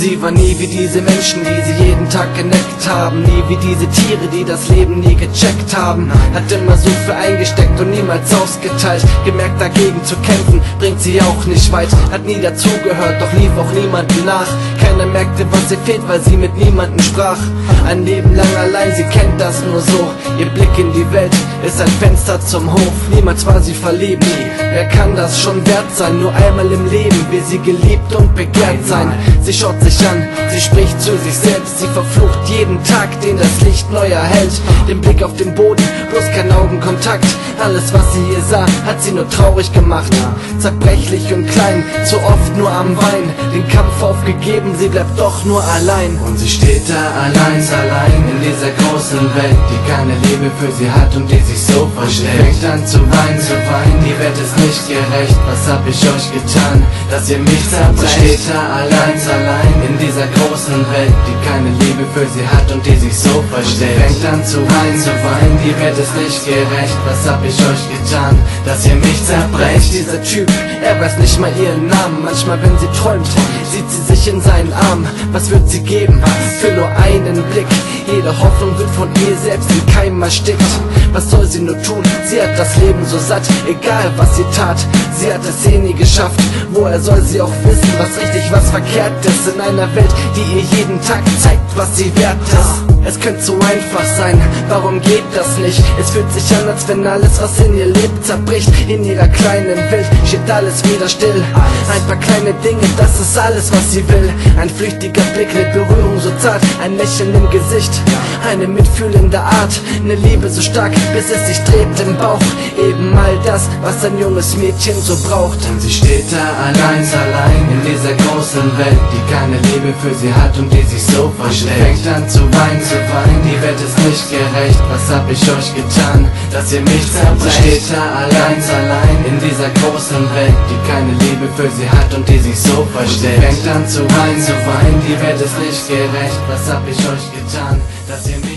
Sie war nie wie diese Menschen, die sie jeden Tag geneckt haben. Nie wie diese Tiere, die das Leben nie gecheckt haben. Hat immer so viel eingesteckt und niemals ausgeteilt. Gemerkt, dagegen zu kämpfen, bringt sie auch nicht weit. Hat nie dazugehört, doch lief auch niemanden nach. Keiner merkte, was ihr fehlt, weil sie mit niemandem sprach. Ein Leben lang allein, sie kennt das nur so. Ihr Blick in die Welt ist ein Fenster zum Hof. Niemals war sie verliebt, wer kann das schon wert sein? Nur einmal im Leben will sie geliebt und begehrt sein. Sie schaut sich an, sie spricht zu sich selbst. Sie verflucht jeden Tag, den das Licht neu erhält. Den Blick auf den Boden, bloß kein Augenkontakt. Alles, was sie hier sah, hat sie nur traurig gemacht. Zerbrechlich und klein, zu oft nur am Wein. Den Kampf aufgegeben, sie bleibt doch nur allein. Und sie steht da allein in dieser großen Welt, die keine Liebe für sie hat und die sich so verstellt. Fängt an zu weinen, die Welt ist nicht gerecht. Was hab ich euch getan, dass ihr mich zerbrecht? Sie steht da allein in dieser großen Welt, die keine Liebe für sie hat und die sich so verstellt. Fängt an zu weinen, die Welt ist nicht gerecht. Was hab ich euch getan, dass ihr mich zerbrecht? Dieser Typ, er weiß nicht mal ihren Namen. Manchmal, wenn sie träumt, sieht sie sich in seinen Armen. Was wird sie geben für nur einen Blick? Jede Hoffnung wird von ihr selbst in Keim erstickt. Was soll sie nur tun? Sie hat das Leben so satt, egal was sie tat. Sie hat es nie geschafft. Woher soll sie auch wissen, was richtig, was verkehrt ist? In einer Welt, die ihr jeden Tag zeigt, was sie wert ist. Es könnte so einfach sein, warum geht das nicht? Es fühlt sich an, als wenn alles, was in ihr lebt, zerbricht. In ihrer kleinen Welt steht alles wieder still. Ein paar kleine Dinge, das ist alles, was sie will. Ein flüchtiger Blick, eine Berührung so zart, ein Lächeln im Gesicht, eine mitfühlende Art, eine Liebe so stark, bis es sich dreht im Bauch. Eben all das, was ein junges Mädchen so braucht. Und sie steht da allein in dieser großen Welt, die keine Liebe für sie hat und die sich so verstellt. Fängt an zu weinen, die Welt ist nicht gerecht. Was hab ich euch getan, dass ihr mich zerbrecht? Sie steht da allein in dieser großen Welt, die keine Liebe für sie hat und die sich so verstellt. Fängt an zu weinen, die Welt ist nicht gerecht. Was hab ich euch getan, dass ihr mich